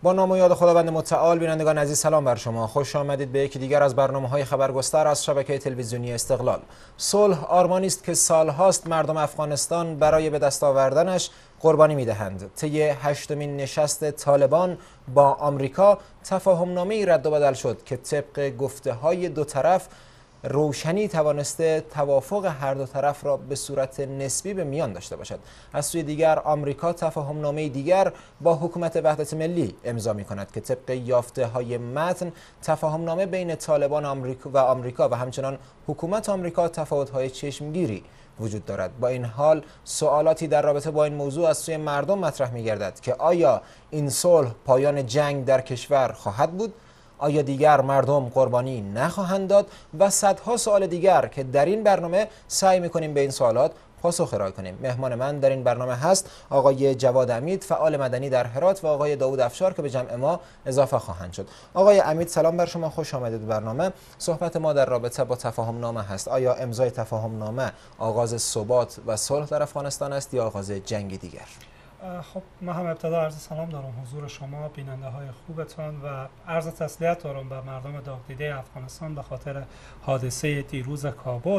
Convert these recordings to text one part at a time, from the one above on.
با نام و یاد خداوند متعال. بینندگان عزیز سلام بر شما، خوش آمدید به یکی دیگر از برنامه‌های خبرگستر از شبکه تلویزیونی استقلال. صلح آرمانی است که سالهاست مردم افغانستان برای به دست آوردنش قربانی می‌دهند. طی هشتمین نشست طالبان با آمریکا تفاهم‌نامه‌ای رد و بدل شد که طبق گفته‌های دو طرف روشنی توانسته توافق هر دو طرف را به صورت نسبی به میان داشته باشد. از سوی دیگر آمریکا تفاهم‌نامه دیگر با حکومت وحدت ملی امضا می‌کند که طبق یافته‌های متن تفاهم‌نامه بین طالبان و آمریکا و همچنان حکومت آمریکا تفاوت‌های چشمگیری وجود دارد. با این حال سوالاتی در رابطه با این موضوع از سوی مردم مطرح می‌گردد که آیا این صلح پایان جنگ در کشور خواهد بود؟ آیا دیگر مردم قربانی نخواهند داد؟ و صدها سوال دیگر که در این برنامه سعی می‌کنیم به این سوالات پاسخ ارائه کنیم. مهمان من در این برنامه هست آقای جواد امید، فعال مدنی در هرات، و آقای داوود افشار که به جمع ما اضافه خواهند شد. آقای امید سلام بر شما، خوش آمدید به برنامه. صحبت ما در رابطه با تفاهم‌نامه هست. آیا امضای تفاهم‌نامه آغاز ثبات و صلح در افغانستان است یا آغاز جنگ دیگر؟ خب من هم ابتدا عرض سلام دارم حضور شما بیننده های خوبتان و عرض تسلیت دارم به مردم داغ‌دیده افغانستان به خاطر حادثه دیروز کابل.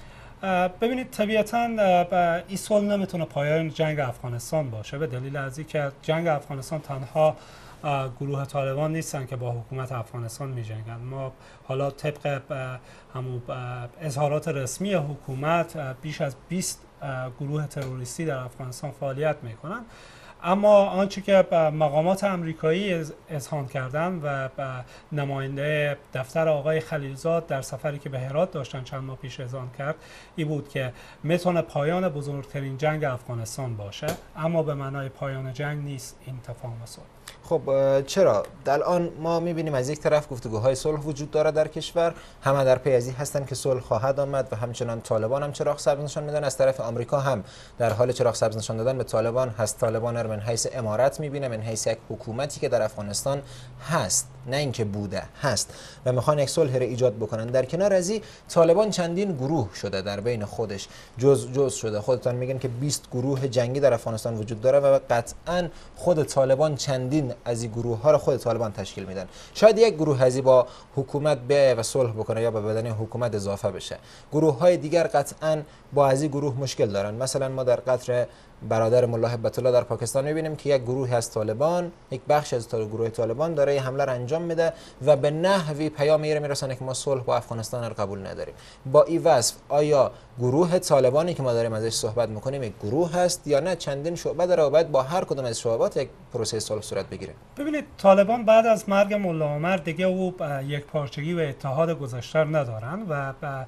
ببینید طبیعتاً این صلح نمیتونه پایان جنگ افغانستان باشه، به دلیل از اینکه جنگ افغانستان تنها گروه طالبان نیستن که با حکومت افغانستان می جنگن. ما حالا طبق همون اظهارات رسمی حکومت بیش از 20 گروه تروریستی در افغانستان فعالیت می کنن، اما آنچه که مقامات امریکایی اذعان کردن و نماینده دفتر آقای خلیلزاد در سفری که به هرات داشتن چند ماه پیش اذعان کرد این بود که میتونه پایان بزرگترین جنگ افغانستان باشه، اما به معنای پایان جنگ نیست این تفاهم صلح. خب چرا؟ الان ما می‌بینیم از یک طرف گفتگوهای صلح وجود دارد در کشور، همه در پی از این هستند که صلح خواهد آمد و همچنان طالبان هم چراغ سبز نشان میدن. از طرف آمریکا هم در حال چراغ سبز نشان دادن به طالبان هست. طالبان رو من حیث امارت می‌بینه، من حیث یک حکومتی که در افغانستان هست، نه اینکه بوده، هست و میخوان یک صلح را ایجاد بکنن. در کنار از این طالبان چندین گروه شده در بین خودش، جز شده. خودتان میگن که 20 گروه جنگی در افغانستان وجود داره و قطعاً خود طالبان چندین از این گروه ها را خود طالبان تشکیل میدن. شاید یک گروه ازی با حکومت بیایه و صلح بکنه یا به بدن حکومت اضافه بشه. گروه های دیگر قطعاً با از این گروه مشکل دارن. مثلا ما در قطر برادر ملا هبت الله در پاکستان میبینیم که یک گروه از طالبان، یک بخش از گروه طالبان داره حمله را انجام میده و به نحوی پیام میرسونه که ما صلح با افغانستان را قبول نداریم. با این وصف آیا گروه طالبانی که ما داریم ازش صحبت میکنیم یک گروه هست یا نه چندین شعبه داره و باید با هر کدام از شعبات یک پروسه صلح صورت بگیره؟ ببینید طالبان بعد از مرگ ملا عمر دیگه او یک پارچگی و اتحاد گذشته ندارن و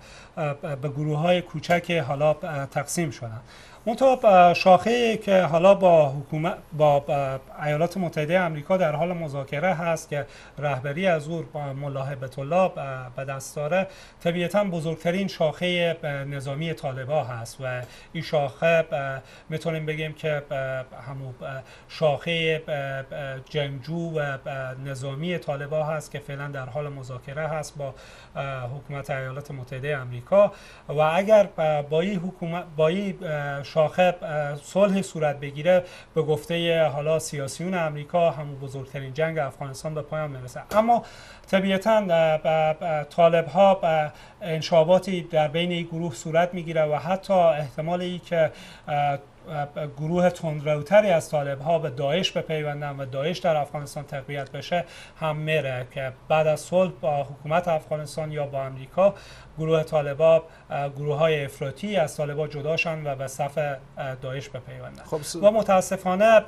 به گروه های کوچک حالا تقسیم شدن. منتها شاخه‌ای که حالا با حکومت با ایالات متحده آمریکا در حال مذاکره هست که رهبری از او ملا هبت الله به دست داره، طبیعتاً بزرگترین شاخه نظامی طالبان هست و این شاخه میتونیم بگیم که همون شاخه جنگجو و نظامی طالبان هست که فعلا در حال مذاکره هست با حکومت ایالات متحده آمریکا و اگر با این حکومت با این شاخه صلح صورت بگیره به گفته حالا سیاسیون امریکا همون بزرگترین جنگ افغانستان به پایان میرسه. اما طبیعتاً طالب ها انشاباتی در بین این گروه صورت میگیره و حتی احتمال ای که گروه تندروتری از طالب ها به داعش بپیوندن و داعش در افغانستان تقویت بشه هم میره که بعد از صلح با حکومت افغانستان یا با امریکا گروه طالبان گروه های افراطی از طالبان جداشن و به صف داعش بپیوندن. و متاسفانه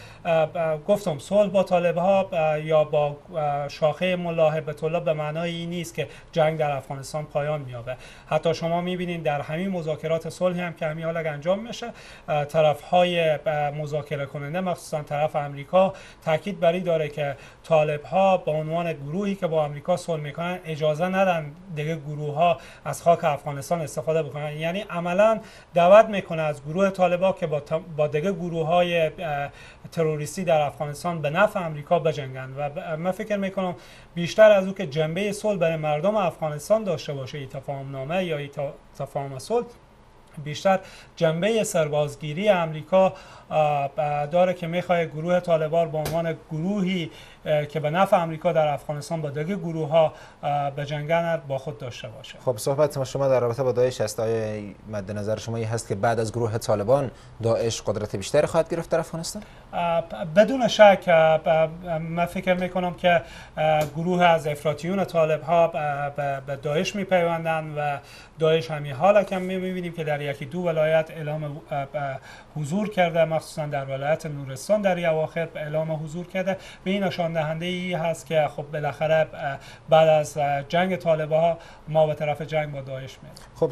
گفتم صلح با طالبان یا با شاخه ملا هبت الله به معنای این نیست که جنگ در افغانستان پایان میابه. حتی شما میبینید در همین مذاکرات صلح هم که همین حال انجام میشه، طرف های مذاکره کننده مخصوصا طرف آمریکا تاکید بر این داره که طالب ها به عنوان گروهی که با آمریکا صلح میکنن اجازه ندن دیگه گروه ها از خاک افغانستان استفاده بکنن. یعنی عملا دعوت میکنه از گروه طالبان که با دیگه گروه های تروریستی در افغانستان به نفع آمریکا بجنگن و من فکر میکنم بیشتر از اون که جنبه صلح برای مردم افغانستان داشته باشه این تفاهم نامه یا این تفاهم صلح، بیشتر جنبه سربازگیری امریکا داره که میخواد گروه طالبان به عنوان گروهی که به نفع امریکا در افغانستان با دیگه گروه ها بجنگن با خود داشته باشه. خب صحبت شما در رابطه با داعش است. آیا مد نظر شما این هست که بعد از گروه طالبان داعش قدرت بیشتری خواهد گرفت در افغانستان؟ بدون شک من فکر میکنم که گروه از افراطیون طالب ها به داعش میپیوندند و داعش همین حالا که میبینیم که در یکی دو ولایت اعلام حضور کرده، مخصوصا در ولایت نورستان در اواخر اعلام حضور کرده. به این نشان دهنده ای هست که خب بالاخره بعد از جنگ طالبها ما به طرف جنگ با داعش میریم. خب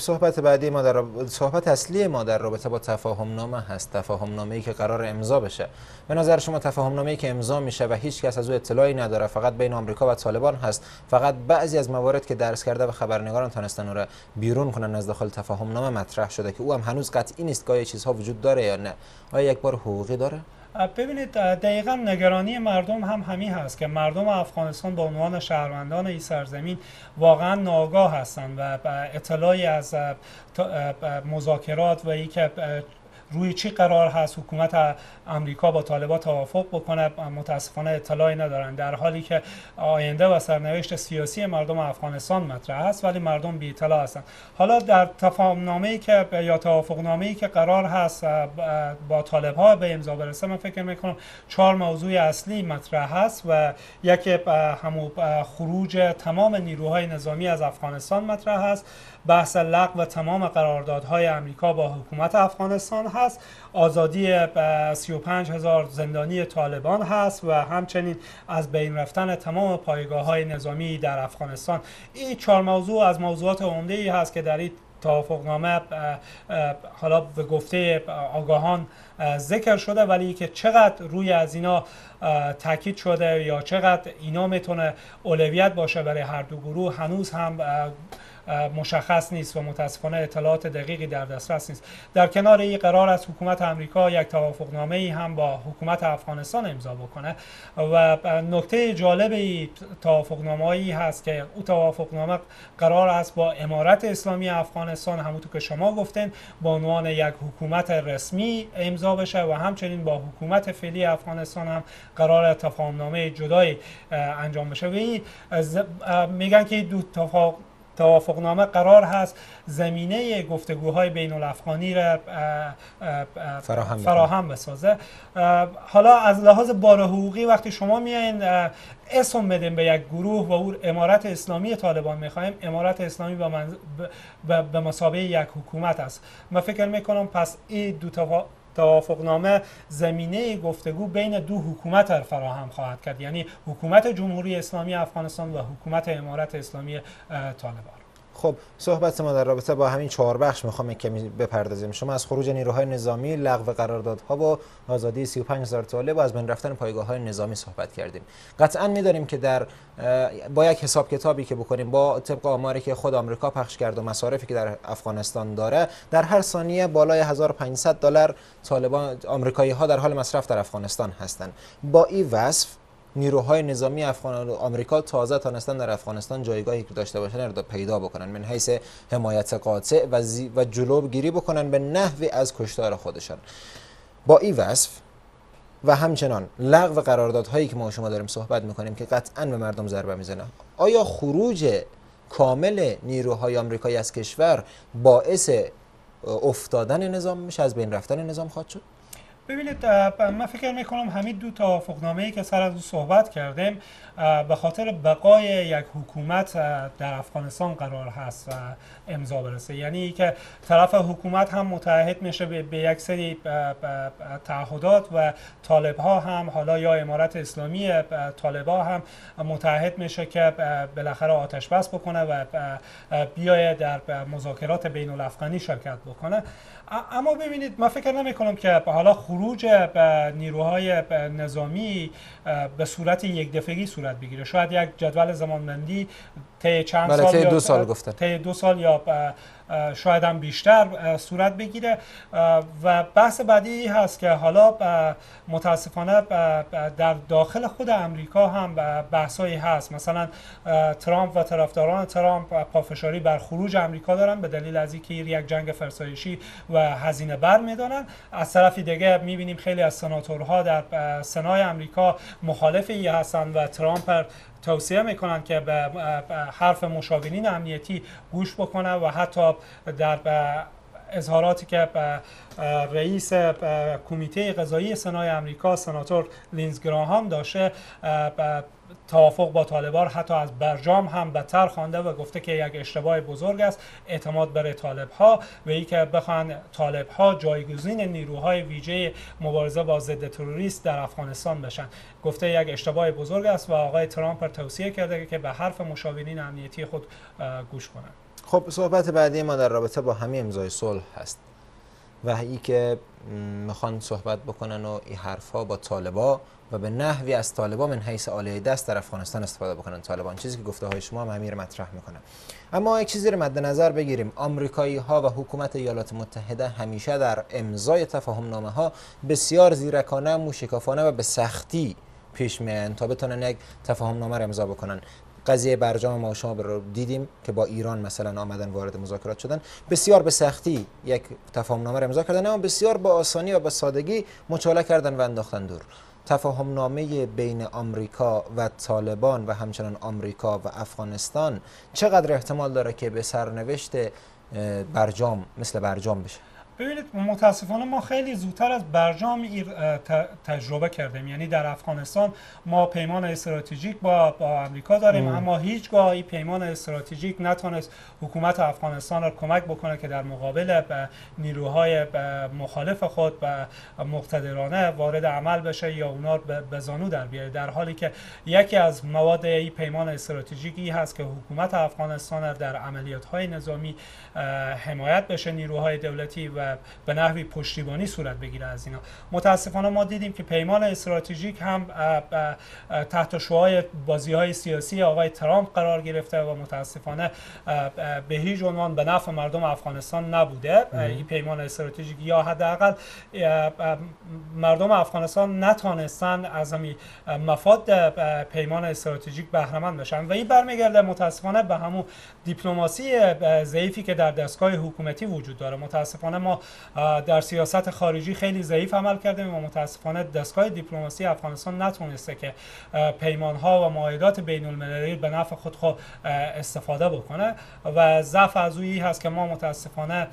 صحبت اصلی ما در رابطه با تفاهم نامه هست. تفاهم نامه‌ای که قرار امضا بشه. به نظر شما تفاهم نامه‌ای که امضا میشه و هیچ کس از او اطلاعی نداره، فقط بین آمریکا و طالبان هست، فقط بعضی از موارد که درس کرده و خبرنگاران تونستن اون را بیرون کنن از داخل تفاهم نامه مطرح شده که او هم هنوز قطعی نیست که چیزها وجود داره یا نه. آیا یک بار حقوقی داره؟ ببینید دقیقا نگرانی مردم هم همین هست که مردم افغانستان به عنوان شهروندان این سرزمین واقعا ناآگاه هستند و اطلاعی از مذاکرات و ای که روی چی قرار هست حکومت امریکا با طالبان توافق بکنه متاسفانه اطلاعی ندارن، در حالی که آینده و سرنوشت سیاسی مردم افغانستان مطرح است ولی مردم بی اطلاع هستند. حالا در تفاهم‌نامه‌ای که یا توافقنامه‌ای که قرار هست با طالب‌ها به امضا برسه، من فکر می‌کنم 4 موضوع اصلی مطرح هست و یکی همون خروج تمام نیروهای نظامی از افغانستان مطرح هست، بحث لغو تمام قراردادهای امریکا با حکومت افغانستان هست، آزادی 35,000 زندانی طالبان هست و همچنین از بین رفتن تمام پایگاه‌های نظامی در افغانستان. این 4 موضوع از موضوعات عمده‌ای هست که در این توافقنامه حالا به گفته آگاهان ذکر شده، ولی که چقدر روی از اینا تاکید شده یا چقدر اینا میتونه اولویت باشه برای هر دو گروه هنوز هم مشخص نیست و متاسفانه اطلاعات دقیقی در دسترس نیست. در کنار این قرار است حکومت امریکا یک توافقنامه ای هم با حکومت افغانستان امضا بکنه و نکته جالب این توافقنامه ای هست که او توافقنامه قرار است با امارت اسلامی افغانستان همونطور که شما گفتین به عنوان یک حکومت رسمی امضا بشه و همچنین با حکومت فعلی افغانستان هم قرار تفاهمنامه جدایی انجام بشه. و این میگن که دو توافقنامه قرار هست زمینه گفتگوهای بین الافغانی را فراهم بسازه. حالا از لحاظ بار حقوقی وقتی شما میایین اسم بدین به یک گروه و او امارت اسلامی طالبان میخوایم، امارت اسلامی به مثابه یک حکومت است. من فکر میکنم پس این دو توافقنامه زمینه گفتگو بین دو حکومت را فراهم خواهد کرد، یعنی حکومت جمهوری اسلامی افغانستان و حکومت امارت اسلامی طالبان. خب صحبت ما در رابطه با همین 4 بخش میخوام کمی بپردازیم. شما از خروج نیروهای نظامی، لغو قراردادها و آزادی 35,000 طالب و از بین رفتن پایگاه‌های نظامی صحبت کردیم. قطعا می‌دانیم که با یک حساب کتابی که بکنیم با طبق آماری که خود آمریکا پخش کرد و مصارفی که در افغانستان داره، در هر ثانیه بالای $1500 طالبان آمریکایی‌ها در حال مصرف در افغانستان هستند. با این وصف نیروهای نظامی آمریکا تازه تانستن در افغانستان جایگاهی که داشته باشن رو پیدا بکنن من حیث حمایت قاطع و جلوگیری بکنن به نحوی از کشتار خودشان. با این وصف و همچنان لغو قراردادهایی که ما شما داریم صحبت میکنیم که قطعا به مردم ضربه میزنه، آیا خروج کامل نیروهای آمریکایی از کشور باعث افتادن نظام میشه، از بین رفتن نظام خواهد شد؟ ببینید من فکر میکنم همین دو توافقنامه‌ای که سر از اون صحبت کردیم به خاطر بقای یک حکومت در افغانستان قرار هست امضا برسه، یعنی که طرف حکومت هم متعهد میشه به یک سری تعهدات و طالب‌ها هم حالا یا امارت اسلامی طالب‌ها هم متعهد میشه که بالاخره آتش بس بکنه و بیاید در مذاکرات بین الافغانی شرکت بکنه. اما ببینید من فکر نمی کنم که حالا خروج نیروهای نظامی به صورت یک دفعی صورت بگیره. شاید یک جدول زمانبندی طی چند سال طی 2 سال گفتن، طی 2 سال یا شاید هم بیشتر صورت بگیره. و بحث بعدی هست که حالا متاسفانه در داخل خود امریکا هم بحثایی هست. مثلا ترامپ و طرفداران ترامپ پافشاری بر خروج امریکا دارن به دلیل از اینکه یک جنگ فرسایشی و هزینه بر میدانن. از طرف دیگه میبینیم خیلی از سناتورها در سنای امریکا مخالف این هستن و ترامپ توصیه میکنن که به حرف مشاورین امنیتی گوش بکنه و حتی در اظهاراتی که رئیس کمیته قضایی سنای امریکا سناتور لینز گراهام داشته توافق با طالبان حتی از برجام هم بدتر خوانده و گفته که یک اشتباه بزرگ است اعتماد بر طالب‌ها و اینکه بخوان طالب‌ها جایگزین نیروهای ویژه مبارزه با ضد تروریست در افغانستان بشن. گفته یک اشتباه بزرگ است و آقای ترامپ توصیه کرده که به حرف مشاورین امنیتی خود گوش کنند. خب صحبت بعدی ما در رابطه با همین امضای صلح هست و ای که میخوان صحبت بکنن و این حرفها با طالبا و به نحوی از طالبان من حیث آلیه دست در افغانستان استفاده بکنن طالبان، چیزی که گفته های شما هم همین مطرح میکنن. اما یک چیزی رو مد نظر بگیریم، آمریکایی ها و حکومت ایالات متحده همیشه در امضای تفاهم نامه ها بسیار زیرکانه، موشکافانه و به سختی پیش میان تا بتونن یک تفاهم نامه رو امضا بکنن. قضیه برجام ما شما رو دیدیم که با ایران مثلا آمدن وارد مذاکرات شدن، بسیار به سختی یک تفاهم نامه رو امضا کردن اما بسیار با آسانی و با سادگی مچاله کردن و انداختن دور. تفاهم نامه بین آمریکا و طالبان و همچنان آمریکا و افغانستان چقدر احتمال داره که به سرنوشت برجام مثل برجام بشه؟ ببینید متاسفانه ما خیلی زودتر از برجام تجربه کردیم. یعنی در افغانستان ما پیمان استراتژیک با امریکا داریم اما هیچگاه این پیمان استراتژیک نتونست حکومت افغانستان را کمک بکنه که در مقابل نیروهای مخالف خود و مقتدرانه وارد عمل بشه یا اونا به زانو در بیاره، در حالی که یکی از مواد این پیمان استراتژیکی هست که حکومت افغانستان در عملیات‌های نظامی حمایت بشه نیروهای دولتی و به نحوی پشتیبانی صورت بگیره از اینا. متاسفانه ما دیدیم که پیمان استراتژیک هم تحت شعاع بازی‌های سیاسی آقای ترامپ قرار گرفته و متاسفانه به هیچ عنوان به نفع مردم افغانستان نبوده این پیمان استراتژیک، یا حداقل مردم افغانستان نتونستن از همین مفاد پیمان استراتژیک بهره مند بشن و این برمیگرده متاسفانه به همون دیپلماسی ضعیفی که در دستگاه حکومتی وجود داره. متاسفانه ما در سیاست خارجی خیلی ضعیف عمل کردیم و متاسفانه دستگاه دیپلماسی افغانستان نتونسته که پیمان‌ها و معاهدات بین‌المللی به نفع خود استفاده بکنه و ضعف از اویی هست که ما متاسفانه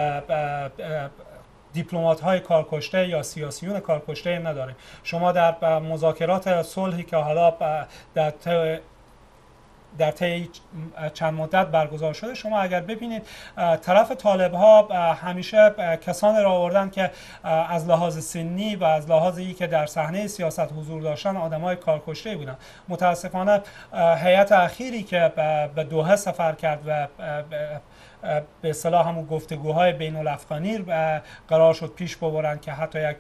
دیپلمات‌های کارکشته یا سیاسیون کارکشته نداریم. شما در مذاکرات صلحی که حالا در طی چند مدت برگزار شده شما اگر ببینید طرف طالب‌ها همیشه کسانی را آوردن که از لحاظ سنی و از لحاظ ای که در صحنه سیاست حضور داشتن آدمای کارکشته بودن. متاسفانه هیئت اخیری که به دوحه سفر کرد و به اصطلاح همون گفتگوهای بین الافغانی قرار شد پیش ببرن که حتی یک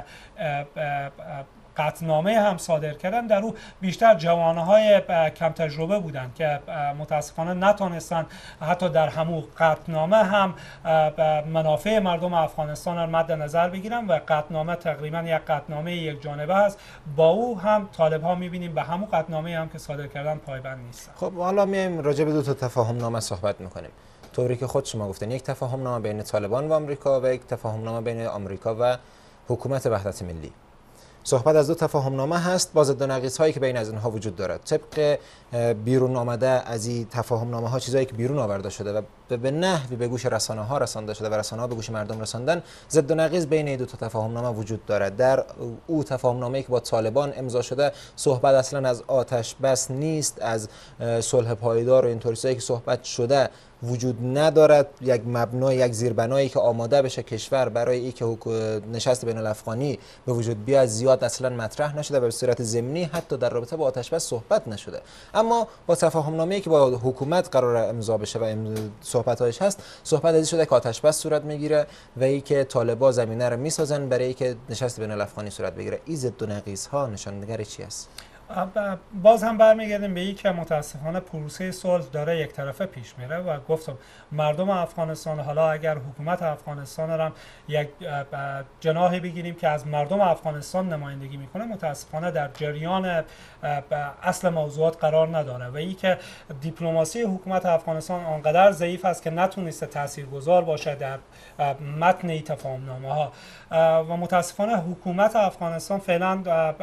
قطعنامه هم صادر کردن، در او بیشتر جوانهای کم تجربه بودند که متاسفانه نتونستن حتی در همون قطعنامه هم منافع مردم افغانستان را مد نظر بگیرن و قطعنامه تقریبا یک قطعنامه یک جانبه است. با او هم طالب ها میبینیم به همون قطعنامه هم که صادر کردن پایبند نیستن. خب حالا میایم راجع به دو تا تفاهم نامه صحبت میکنیم. طوری که خود شما گفتن یک تفاهم نامه بین طالبان و آمریکا و یک تفاهم نامه بین آمریکا و حکومت وحدت ملی. صحبت از دو تفاهم نامه هست با ضد و نقیض هایی که بین از اینها وجود دارد. طبق بیرون آمده از این تفاهم نامه ها چیزایی که بیرون آورده شده و به نحوی به گوش رسانه ها رسانده شده و رسانه ها به گوش مردم رساندن، ضد و نقیض بین این دو تا تفاهم نامه وجود دارد. در او تفاهم نامه‌ای که با طالبان امضا شده صحبت اصلا از آتش بس نیست، از صلح پایدار و اینطوری چیزایی که صحبت شده وجود ندارد. یک مبنای یک زیربنایی که آماده بشه کشور برای اینکه نشست بین الافغانی به وجود بیاد زیاد اصلا مطرح نشده و به صورت ضمنی حتی در رابطه با آتش بس صحبت نشده. اما با تفاهم نامه‌ای که با حکومت قرار امضا بشه و صحبت‌هاش هست، صحبت از شده که آتش بس صورت میگیره و اینکه طالبان زمینه رو میسازن برای اینکه نشست بین الافغانی صورت بگیره. این ضد و نقیض‌ها نشانگر چی است؟ باز هم برمیگردیم به این که متاسفانه پروسه صلح داره یک طرفه پیش میره و گفتم مردم افغانستان، حالا اگر حکومت افغانستان را هم یک جناحی بگیریم که از مردم افغانستان نمایندگی میکنه، متاسفانه در جریان اصل موضوعات قرار نداره و این که دیپلماسی حکومت افغانستان آنقدر ضعیف است که نتونسته تاثیرگذار باشه در متن تفاهمنامه ها و متاسفانه حکومت افغانستان فعلا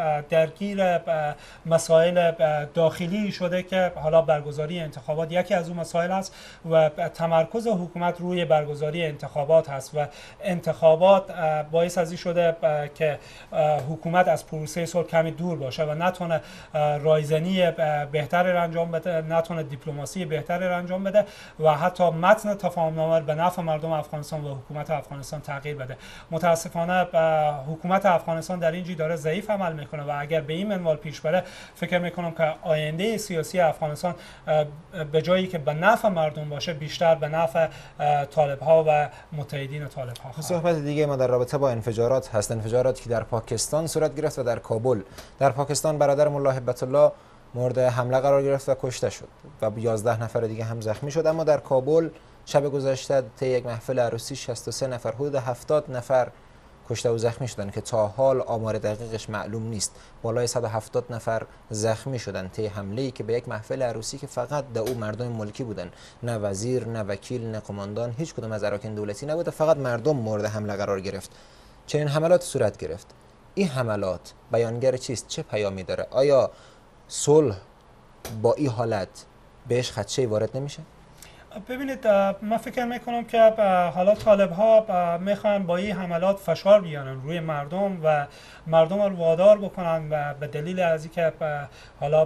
درگیر مسائل داخلی شده که حالا برگزاری انتخابات یکی از اون مسائل است و تمرکز حکومت روی برگزاری انتخابات هست و انتخابات باعث از این شده که حکومت از پروسه صلح کمی دور باشه و نتونه رایزنی بهتری انجام بده، نتونه دیپلماسی بهتری انجام بده و حتی متن تفاهمنامه به نفع مردم افغانستان و حکومت افغانستان تغییر بده. متاسفانه حکومت افغانستان در اینجا داره ضعیف عمل میکنه و اگر به این منوال پیش بره فکر میکنم که آینده سیاسی افغانستان به جایی که به نفع مردم باشه بیشتر به نفع طالب ها و متحدین طالب ها. صحبت دیگه ما در رابطه با انفجارات هست، انفجاراتی که در پاکستان صورت گرفت و در کابل. در پاکستان برادر ملا هبت الله مورد حمله قرار گرفت و کشته شد و 11 نفر دیگه هم زخمی شد. اما در کابل شب گذشته طی یک محفل عروسی 63 نفر، حدود 70 نفر کشته و زخمی شدند که تا حال آمار دقیقش معلوم نیست. بالای 170 نفر زخمی شدند طی حمله‌ای که به یک محفل عروسی که فقط در او مردم ملکی بودند، نه وزیر، نه وکیل، نه قماندان، هیچ کدوم از اراکین دولتی نبود، فقط مردم مورد حمله قرار گرفت. چنین حملات صورت گرفت. این حملات بیانگر چیست؟ چه پیامی داره؟ آیا صلح با این حالت بهش خدشه‌ای وارد نمیشه؟ ببینید، من فکر میکنم که حالا طالب ها میخوان با این حملات فشار بیارن روی مردم و مردم رو وادار بکنن و به دلیل از اینکه حالا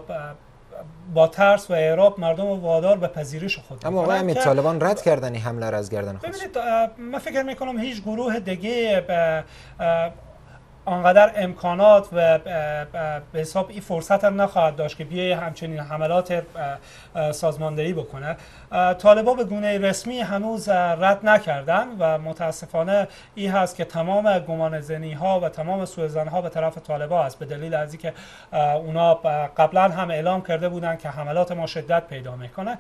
با ترس و اعراب مردم رو وادار به پذیرش خود بکنن. اما آقای طالبان رد کردن این حمله را از گردن خود. ببینید، من فکر میکنم هیچ گروه دیگه آنقدر امکانات و به حساب این فرصت هم نخواهد داشت که بیای همچنین حملات سازماندهی بکنه. طالبان به گونه رسمی هنوز رد نکردن و متاسفانه این هست که تمام گمانه‌زنی ها و تمام سوءظن ها به طرف طالبان است، به دلیل از اینکه اونا قبلا هم اعلام کرده بودن که حملات ما شدت پیدا میکنه.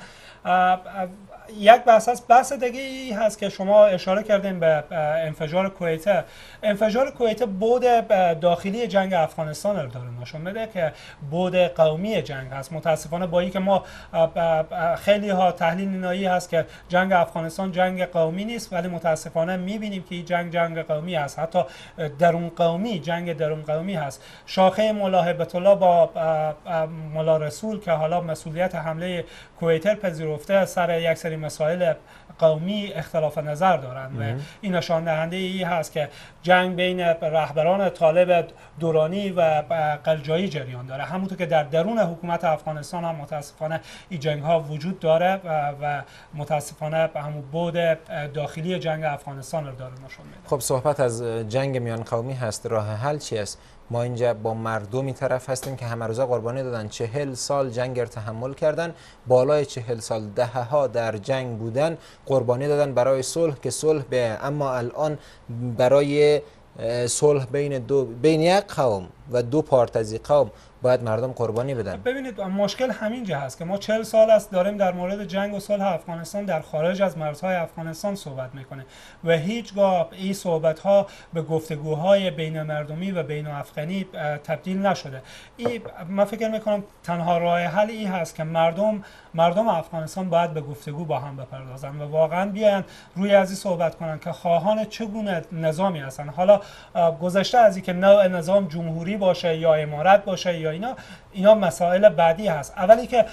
یک بحث دیگه ای هست که شما اشاره کردین به انفجار کویت. انفجار کویت بود داخلی جنگ افغانستان رو داره نشون میده که بود قومی جنگ هست. متاسفانه با اینکه ما خیلی ها تحلیل اینایی هست که جنگ افغانستان جنگ قومی نیست، ولی متاسفانه میبینیم که این جنگ قومی هست، حتی درون قومی، جنگ درون قومی هست. شاخه ملا هبت الله با ملا رسول که حالا مسئولیت حمله کویتر پذیرفته سر یک سری مسائل قومی اختلاف نظر دارند و این نشان دهنده ای هست که جنگ بین رهبران طالب دورانی و قلجایی جریان داره، همونطور که در درون حکومت افغانستان هم متاسفانه این جنگ ها وجود داره و متاسفانه همون بود داخلی جنگ افغانستان رو داره نشون میده. خب صحبت از جنگ میان قومی هست، راه حل چی است؟ ما اینجا با مردمی طرف هستیم که همه روزا قربانی دادن، 40 سال جنگ را تحمل کردن، بالای 40 سال دهها در جنگ بودن، قربانی دادن برای صلح که صلح به، اما الان برای صلح بین یک قوم و دو پارت از قوم باید مردم قربانی بدن. ببینید، مشکل همینجا هست که ما 40 سال است داریم در مورد جنگ و صلح افغانستان در خارج از مرزهای افغانستان صحبت میکنه و هیچگاه این صحبت ها به گفتگوهای بین مردمی و بین افغانی تبدیل نشده. من فکر میکنم تنها راه حل این هست که مردم افغانستان باید به گفتگو با هم بپردازن و واقعا بیاین روی از این صحبت کنن که خواهان چگونه نظامی هستن. حالا گذشته از اینکه نوع نظام جمهوری باشه یا امارت باشه یا اینا مسائل بعدی هست. اولی که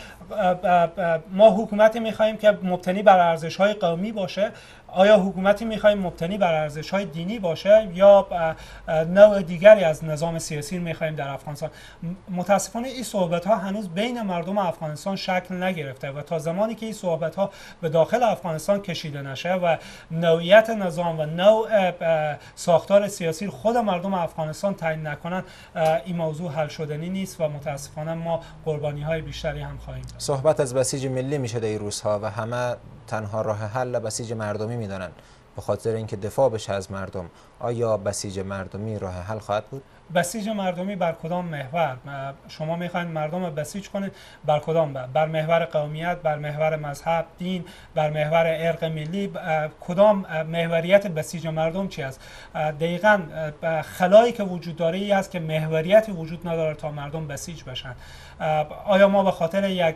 ما حکومتی می‌خوایم که مبتنی بر ارزش‌های قومی باشه، آیا حکومتی می‌خوایم مبتنی بر ارزش‌های دینی باشه یا نوع دیگری از نظام سیاسی می‌خوایم در افغانستان؟ متاسفانه این صحبت‌ها هنوز بین مردم افغانستان شکل نگرفته و تا زمانی که این صحبت‌ها به داخل افغانستان کشیده نشه و نوعیت نظام و نوع ساختار سیاسی خود مردم افغانستان تعیین نکنن، این موضوع حل شدنی نیست و متاسفانه ما قربانی‌های بیشتری هم خواهیم داشت. صحبت از بسیج ملی میشه در این روزها و همه تنها راه حل بسیج مردمی میدانن به خاطر اینکه دفاع بشه از مردم. آیا بسیج مردمی راه حل خواهد بود؟ بسیج مردمی بر کدام محور؟ شما میخواین مردم رو بسیج کنید بر کدام؟ بر محور قومیت، بر محور مذهب، دین، بر محور ارق ملی؟ کدام محوریت بسیج مردم چی است؟ دقیقاً خلایی که وجود داره ای است که محوریتی وجود نداره تا مردم بسیج بشن. آیا ما به خاطر یک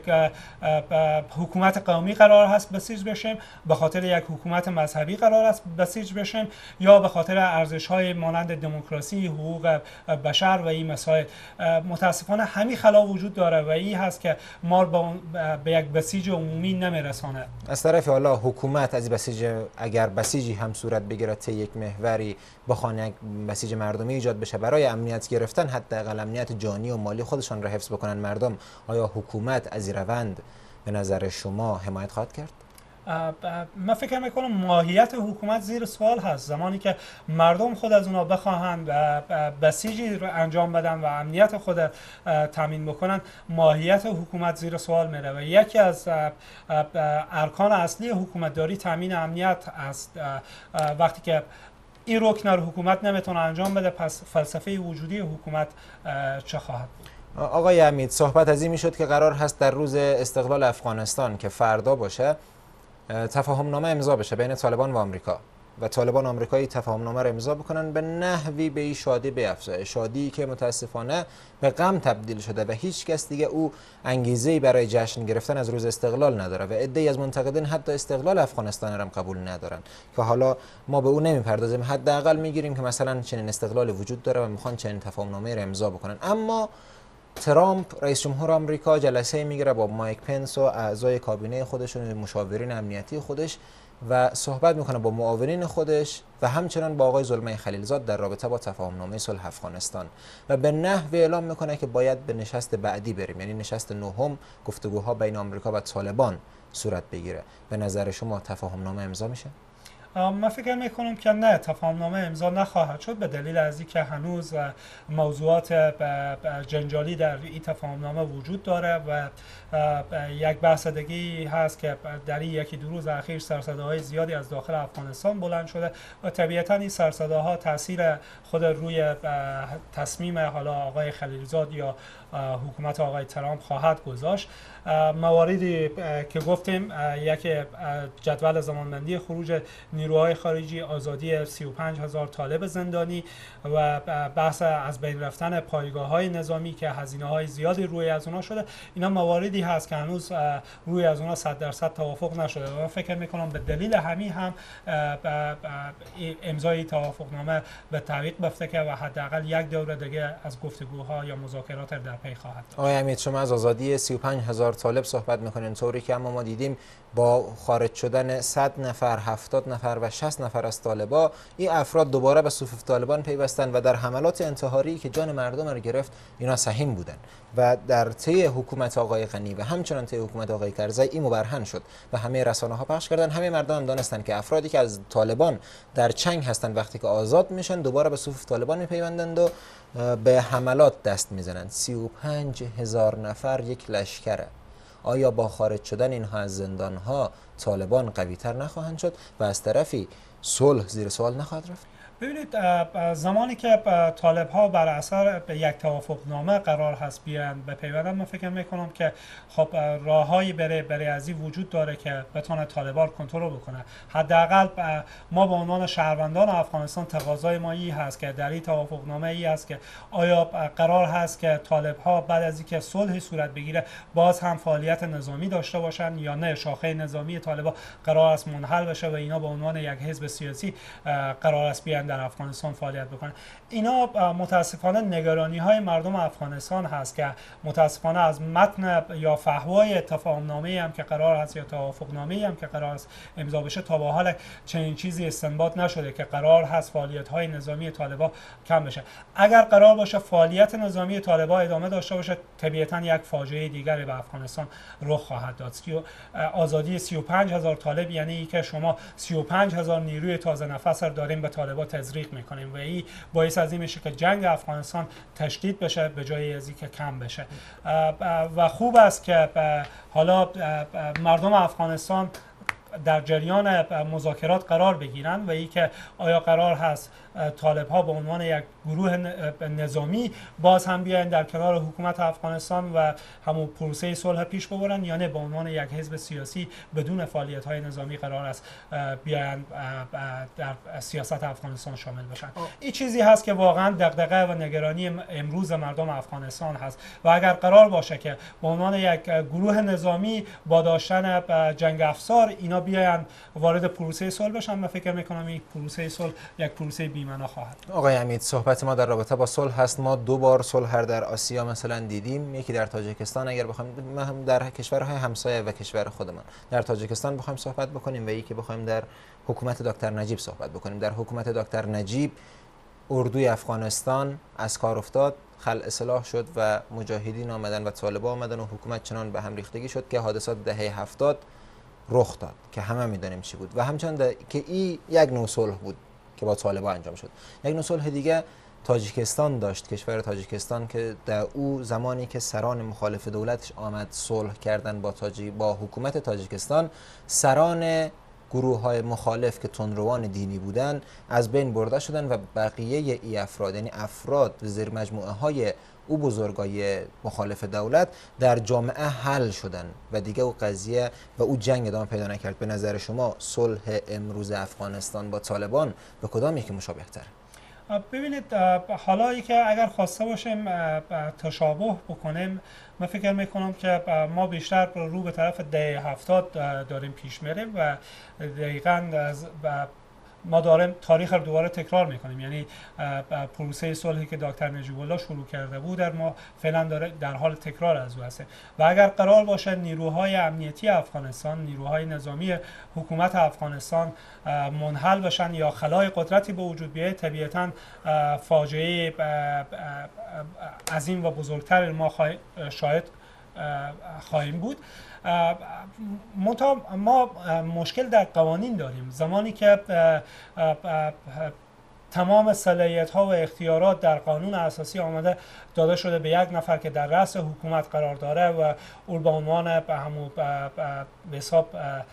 حکومت قومی قرار هست بسیج بشیم، به خاطر یک حکومت مذهبی قرار است بسیج بشیم، یا به خاطر ارزش‌های مانند دموکراسی، حقوق بشر و این مسائل؟ متاسفانه همین خلا وجود داره و این هست که ما به یک بسیج عمومی نمیرسانه. از طرف حالا حکومت از بسیج، اگر بسیجی هم صورت بگیره طی یک محوری بخوان یک بسیج مردمی ایجاد بشه برای امنیت گرفتن، حداقل امنیت جانی و مالی خودشان را حفظ بکنن مردم، آیا حکومت از این روند به نظر شما حمایت خواهد کرد؟ من فکر میکنم ماهیت حکومت زیر سوال هست. زمانی که مردم خود از اونا بخواهند بسیجی رو انجام بدن و امنیت خود تامین بکنن، ماهیت حکومت زیر سوال میره و یکی از ارکان اصلی حکومتداری تامین امنیت است. وقتی که این رکن رو حکومت نمیتونه انجام بده، پس فلسفه وجودی حکومت چه خواهد بود؟ آقای حمید، صحبت از این میشد که قرار هست در روز استقلال افغانستان که فردا باشه تفاهم نامه امضا بشه بین طالبان و آمریکا و طالبان آمریکایی تفاهم نامه را امضا بکنن به نحوی به این شادی بیفزایه، شادی که متاسفانه به غم تبدیل شده و هیچ کس دیگه او انگیزه‌ای برای جشن گرفتن از روز استقلال نداره و عده‌ای از منتقدین حتی استقلال افغانستان را هم قبول ندارن که حالا ما به او نمیپردازیم، حداقل میگیریم که مثلا چنین استقلالی وجود داره و میخوان چنین تفاهم نامه را امضا بکنن. اما ترامپ رئیس جمهور آمریکا جلسه میگیره با مایک پنس و اعضای کابینه خودش و مشاورین امنیتی خودش و صحبت میکنه با معاونین خودش و همچنان با آقای زلمه خلیلزاد در رابطه با تفاهم نامه صلح افغانستان و به نحوی اعلام میکنه که باید به نشست بعدی بریم، یعنی نشست نهم گفتگوها بین آمریکا و طالبان صورت بگیره. به نظر شما تفاهم نامه امضا میشه؟ من فکر میکنم که نه، تفاهم نامه امضا نخواهد شد به دلیل از اینکه هنوز موضوعات جنجالی در این تفاهم نامه وجود داره و یک بحث دیگه هست که در این یکی دو روز اخیر سرصداهای زیادی از داخل افغانستان بلند شده و طبیعتا این سرصداها تاثیر خود روی تصمیم حالا آقای خلیلزاد یا حکومت آقای ترامپ خواهد گذاشت. مواردی که گفتیم، یک جدول زمانبندی خروج نیروهای خارجی، آزادی 35,000 طالب زندانی و بحث از بین رفتن پایگاه‌های نظامی که هزینه‌های زیادی روی از اونها شده، اینا مواردی هست که هنوز روی از اونها 100% توافق نشده و من فکر می‌کنم به دلیل همین هم امضای توافقنامه به تعویق بیفته و حداقل یک دوره دیگه از گفتگوها یا مذاکرات در پی خواهد. آقای حمید، شما از آزادی 35,000 طالب صحبت میکنین، طوری که اما ما دیدیم با خارج شدن 100 نفر، 70 نفر و 60 نفر از طالبا، این افراد دوباره به صفوف طالبان پیوستن و در حملات انتحاری که جان مردم را گرفت اینا سهیم بودن و در طی حکومت آقای غنی و همچنان طی حکومت آقای کرزی این مبرهن شد و همه رسانه ها پخش کردن. همه مردم هم دانستن که افرادی که از طالبان در چنگ هستن وقتی که آزاد میشن دوباره به صفوف طالبان میپیوندند و به حملات دست میزنند. 35,000 نفر یک لشکره. آیا با خارج شدن اینها از زندانها طالبان قوی تر نخواهند شد و از طرفی صلح زیر سوال نخواهد رفت؟ ببینید، زمانی که طالب ها بر اثر یک توافقنامه قرار هست بیاند به پیوندن، من فکر میکنم که خب راههایی برای از این وجود داره که بتونه طالبان کنترل بکنه. حداقل ما به عنوان شهروندان افغانستان تقاضای ما این هست که در این توافقنامه ای هست که آیا قرار هست که طالب ها بعد از اینکه صلح صورت بگیره باز هم فعالیت نظامی داشته باشن یا نه شاخه نظامی طالبان قرار است منحل بشه و اینا به عنوان یک حزب سیاسی قرار است بیان در افغانستان فعالیت بکنن. اینا متاسفانه نگرانی های مردم افغانستان هست که متاسفانه از متن یا فحوای تفاهمنامه هم که قرار هست یا توافقنامه هم که قرار است امضا بشه تا به حال چنین چیزی استنباط نشده که قرار هست فعالیت های نظامی طالبان کم بشه. اگر قرار باشه فعالیت نظامی طالبان ادامه داشته باشه، طبیعتا یک فاجعه دیگری به افغانستان رخ خواهد داد. آزادی 35,000 طالب یعنی که شما 35,000 نیروی تازه نفس رو داریم به طالبان تزریق میکنیم و این باعث از این میشه که جنگ افغانستان تشدید بشه به جای از اینکه کم بشه و خوب است که حالا مردم افغانستان در جریان مذاکرات قرار بگیرن و ای که آیا قرار هست طالب ها به عنوان یک گروه نظامی باز هم بیاین در کنار حکومت افغانستان و همون پروسه صلح پیش ببرن یا نه به عنوان یک حزب سیاسی بدون فعالیت های نظامی قرار است بیاین در سیاست افغانستان شامل بشن. این چیزی هست که واقعا دغدغه و نگرانی امروز مردم افغانستان هست و اگر قرار باشه که به عنوان یک گروه نظامی با داشتن جنگ افزار اینا بیاین وارد پروسه صلح بشن، من فکر میکنم این پروسه صلح یک پروسه بی‌معنا خواهد. آقای حمید، صحبت ما در رابطه با صلح هست. ما 2 بار صلح در آسیا مثلا دیدیم، یکی در تاجیکستان، اگر بخوایم هم در کشورهای همسایه و کشور خودمان در تاجیکستان بخوایم صحبت بکنیم و یکی بخوایم در حکومت دکتر نجیب صحبت بکنیم. در حکومت دکتر نجیب اردوی افغانستان از کار افتاد، خلع سلاح شد و مجاهدین آمدن و طالبان آمدن و حکومت چنان به هم ریختگی شد که حادثات دهه 70 رخ داد که همه میدونیم چی بود و همچنان که این یک نوع صلح بود که با طالبان انجام شد. یک نوع صلح دیگه تاجیکستان داشت، کشور تاجیکستان، که در او زمانی که سران مخالف دولتش آمد صلح کردن با حکومت تاجیکستان، سران گروه های مخالف که تندروان دینی بودن از بین برده شدن و بقیه ای افراد، یعنی افراد زیر مجموعه های او بزرگای مخالف دولت در جامعه حل شدن و دیگه او قضیه و او جنگ ادامه پیدا نکرد. به نظر شما صلح امروز افغانستان با طالبان به کدام یکی مشابه تر؟ ببینید، حالا که اگر خواسته باشیم تشابه بکنیم، من فکر میکنم که ما بیشتر رو به طرف دهه 70 داریم پیش میریم و دقیقاً ما داریم تاریخ رو دوباره تکرار میکنیم. یعنی پروسه صلحی که دکتر نجیب الله شروع کرده بود ما فعلا داره در حال تکرار از او هست و اگر قرار باشه نیروهای امنیتی افغانستان، نیروهای نظامی حکومت افغانستان منحل بشن یا خلای قدرتی به وجود بیاید، طبیعتاً فاجعه عظیم و بزرگتر ما شاید خواهیم بود. ما مشکل در قوانین داریم. زمانی که تمام صلاحیت ها و اختیارات در قانون اساسی آمده داده شده به یک نفر که در رأس حکومت قرار داره و او به عنوان به حساب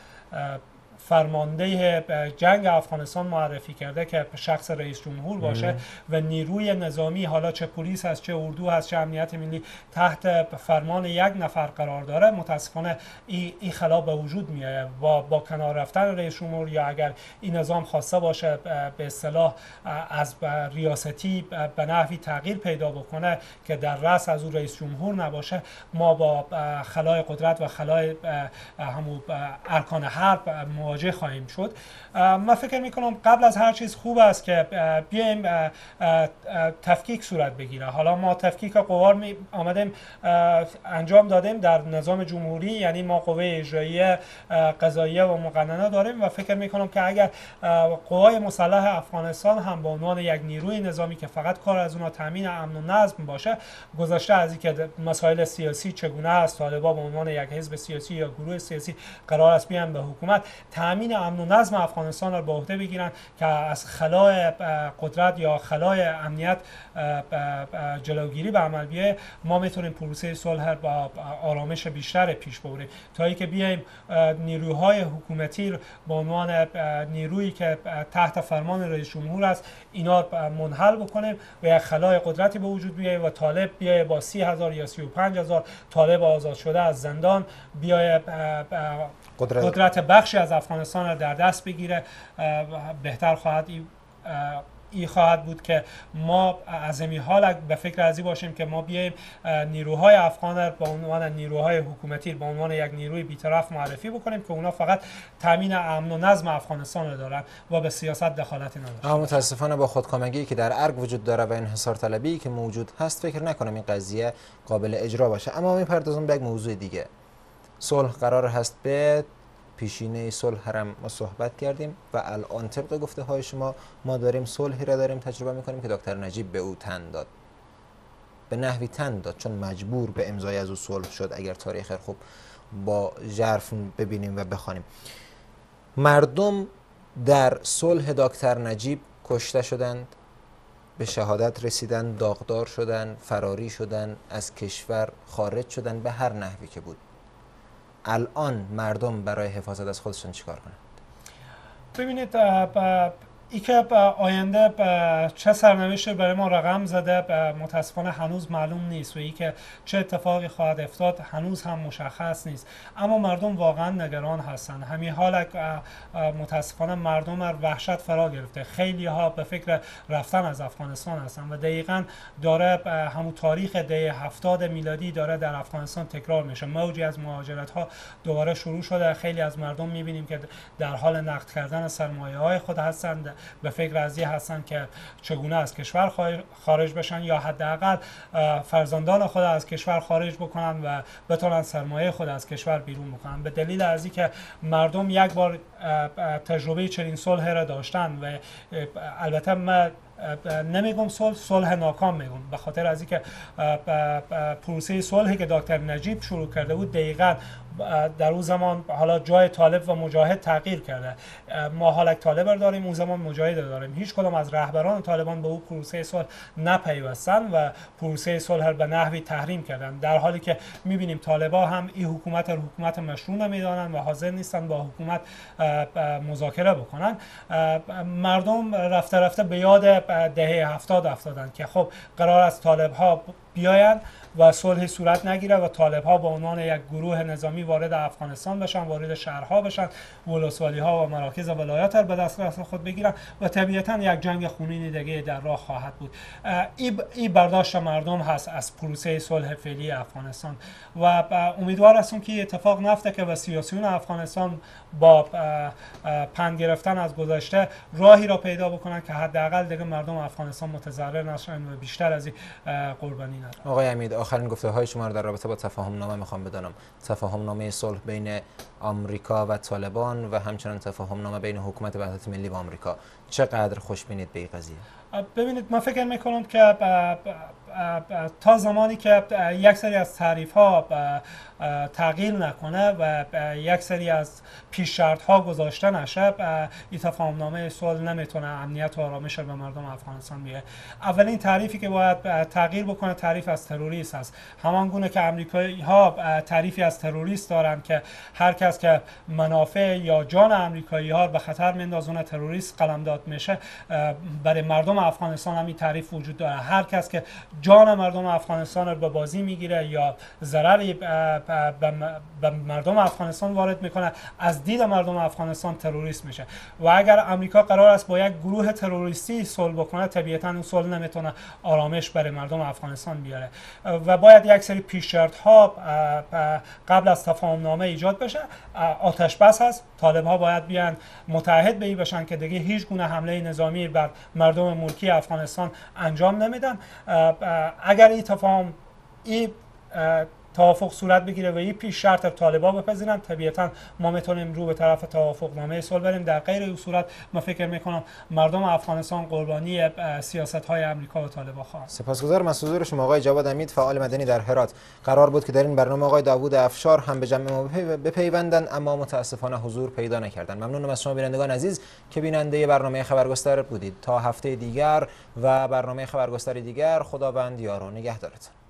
فرمانده جنگ افغانستان معرفی کرده که شخص رئیس جمهور باشه و نیروی نظامی، حالا چه پلیس هست، چه اردو هست، چه امنیت ملی، تحت فرمان یک نفر قرار داره، متاسفانه این خلا به وجود میاد و با کنار رفتن رئیس جمهور یا اگر این نظام خواسته باشه به اصطلاح از ریاستی به نحوی تغییر پیدا بکنه که در رأس از او رئیس جمهور نباشه، ما با خلای قدرت و خلای همون ارکان حرب مواجه خواهیم شد. من فکر میکنم قبل از هر چیز خوب است که بیایم تفکیک صورت بگیره. حالا ما تفکیک قوا آمدیم انجام دادیم در نظام جمهوری، یعنی ما قوه اجراییه، قضاییه و مقننه داریم و فکر میکنم که اگر قوای مسلح افغانستان هم به عنوان یک نیروی نظامی که فقط کار از اونها تامین امن و نظم باشه، گذشته از اینکه مسائل سیاسی چگونه است، طالبان به عنوان یک حزب سیاسی یا گروه سیاسی قرار است بیان به حکومت، تامین امن و نظم افغانستان را به عهده بگیرن که از خلای قدرت یا خلای امنیت جلوگیری به عمل بیایه، ما میتونیم پروسه صلح با آرامش بیشتر پیش ببریم تا اینکه بیایم نیروهای حکومتی به عنوان نیرویی که تحت فرمان رئیس جمهور است اینا منحل بکنیم و یک خلای قدرتی به وجود بیایه و طالب بیایه با 30,000 یا 35,000 طالب آزاد شده از زندان بیایه قدرت بخشی از افغانستان را در دست بگیره. بهتر خواهد بود که ما از این حال به فکر ازی باشیم که ما بیایم نیروهای افغان را به عنوان نیروهای حکومتی به عنوان یک نیروی بی‌طرف معرفی بکنیم که اونا فقط تامین امن و نظم افغانستان را دارن و به سیاست دخالتی ندارن. اما متاسفانه با خودکامگی که در ارگ وجود داره و انحصار طلبی که موجود هست، فکر نکنم این قضیه قابل اجرا باشه. اما میپردازم به یک موضوع دیگه. صلح قرار هست به پیشینه صلح هم ما صحبت کردیم و الان طبق گفته های شما ما داریم صلحی را داریم تجربه میکنیم که دکتر نجیب به او تن داد، به نحوی تن داد چون مجبور به امضای از او صلح شد. اگر تاریخ خوب با ژرف ببینیم و بخوانیم، مردم در صلح دکتر نجیب کشته شدند، به شهادت رسیدند، داغدار شدند، فراری شدند، از کشور خارج شدند، به هر نحوی که بود. الان مردم برای حفاظت از خودشون چیکار کنند؟ ببینید ای که آینده چه سرنوشتی برای ما رقم زده متاسفانه هنوز معلوم نیست و ای که چه اتفاقی خواهد افتاد هنوز هم مشخص نیست، اما مردم واقعا نگران هستند. همین حال متاسفانه مردم را وحشت فرا گرفته، خیلی ها به فکر رفتن از افغانستان هستند و دقیقاً داره همون تاریخ دهه 70 میلادی داره در افغانستان تکرار میشه. موجی از مهاجرت ها دوباره شروع شده، خیلی از مردم میبینیم که در حال نقد کردن سرمایه های خود هستند، به فکر از این هستند که چگونه از کشور خارج بشن یا حداقل فرزندان خود از کشور خارج بکنن و بتونن سرمایه خود از کشور بیرون بکنن. به دلیل از اینکه مردم یک بار تجربه چنین صلح را داشتن و البته ما نمیگم صلح ناکام میگم، به خاطر از اینکه پروسه صلحی که دکتر نجیب شروع کرده بود دقیقاً در اون زمان حالا جای طالب و مجاهد تغییر کرده. ما حالا طالب را داریم، اون زمان مجاهد را داریم. هیچ کدام از رهبران طالبان به اون پروسه صلح نپیوستن و پروسه صلح به نحوی تحریم کردن، در حالی که میبینیم طالبا هم این حکومت مشروع نمیدانن و حاضر نیستن با حکومت مذاکره بکنن. مردم رفته رفته به یاد دهه 70 افتادن که خب قرار است طالب ها بیاین و صلح صورت نگیره و طالب ها به عنوان یک گروه نظامی وارد افغانستان بشن، وارد شهرها بشن، ولسوالی ها و مراکز ولایات را به دسترس خود بگیرن و طبیعتا یک جنگ خونین دیگه در راه خواهد بود. این برداشت مردم هست از پروسه صلح فعلی افغانستان و امیدوار هستم که اتفاق نیفته که سیاسیون افغانستان با پند گرفتن از گذشته راهی را پیدا بکنن که حداقل دیگه مردم افغانستان متضرر نشن و بیشتر از این قربانی ندن. آقای امید، آخرین گفته‌های شما رو در رابطه با تفاهم نامه میخوام بدانم. تفاهم نامه صلح بین آمریکا و طالبان و همچنین تفاهم نامه بین حکومت وحدت ملی و آمریکا، چقدر خوش بینید به این قضیه؟ ببینید، من فکر میکنم که تا زمانی که یک سری از تعریف ها تغییر نکنه و یک سری از پیش شرط ها گذاشته نشه، این تفاهم نامه صلح نمیتونه امنیت و آرامش به مردم افغانستان بیاره. اولین تعریفی که باید تغییر بکنه تعریف از تروریست است. همان گونه که امریکایی ها تعریفی از تروریست دارن که هر کس که منافع یا جان امریکایی ها به خطر میندازونه تروریست قلمداد میشه، برای مردم افغانستان هم این تعریف وجود داره. هر کس که جان مردم افغانستان رو به بازی میگیره یا ضرری به مردم افغانستان وارد میکنه، از دید مردم افغانستان تروریست میشه. و اگر امریکا قرار است با یک گروه تروریستی صلح بکنه، طبیعتا اون صلح نمیتونه آرامش برای مردم افغانستان بیاره و باید یک سری پیش شرط ها قبل از تفاهم نامه ایجاد بشه. آتش بس هست، طالب ها باید بیان متحد به این بشن که دیگه هیچ گونه حمله نظامی بر مردم ملکی افغانستان انجام نمیدن. اگر این توافق صورت بگیره و این پیش شرط طالبا بپذیرن، طبیعتا ما میتونیم رو به طرف توافق نامه صلح بریم. در غیر این صورت من فکر میکنم مردم افغانستان قربانی سیاست های امریکا و طالبا خواهند. سپاسگزارم از حضور شما آقای جواد امید، فعال مدنی در هرات. قرار بود که در این برنامه آقای داوود افشار هم به جمع ما بپیوندند، اما متاسفانه حضور پیدا نکردند. ممنونم از شما بینندگان عزیز که بیننده برنامه خبرگستر بودید. تا هفته دیگر و برنامه خبرگستر دیگر، خداوند یار و نگهدارتان.